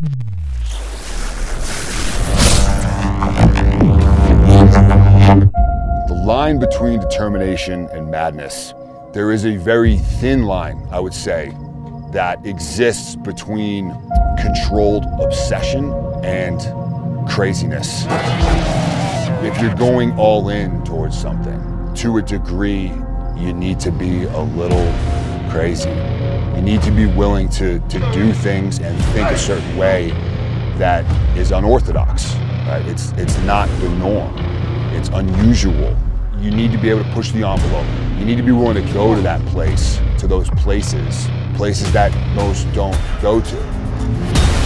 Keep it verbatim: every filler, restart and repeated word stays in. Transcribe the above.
The line between determination and madness, there is a very thin line, I would say, that exists between controlled obsession and craziness. If you're going all in towards something, to a degree, you need to be a little crazy. You need to be willing to, to do things and think a certain way that is unorthodox. Right? It's, it's not the norm. It's unusual. You need to be able to push the envelope. You need to be willing to go to that place, to those places, places that most don't go to.